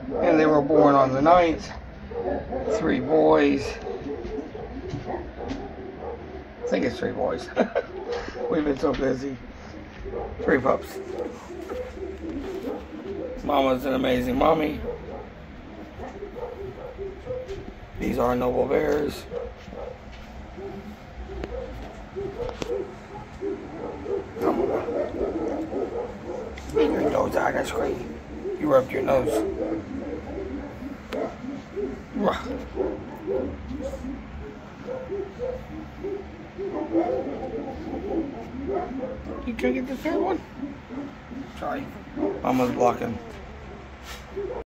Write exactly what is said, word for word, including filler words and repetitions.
And they were born on the ninth. Three boys. I think it's three boys. We've been so busy. Three pups. Mama's an amazing mommy. These are noble bears. Come on. Get your nose out, that's great. You rubbed your nose. You can get the third one? Sorry. Mama's blocking.